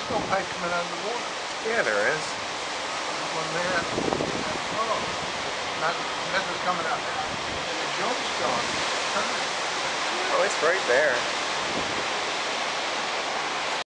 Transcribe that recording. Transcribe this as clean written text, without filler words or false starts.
there's no pipe coming out of the water. Yeah, there is. There's one there. Oh, not, that's what's coming out now. And the jump's gone. Oh, it's right there.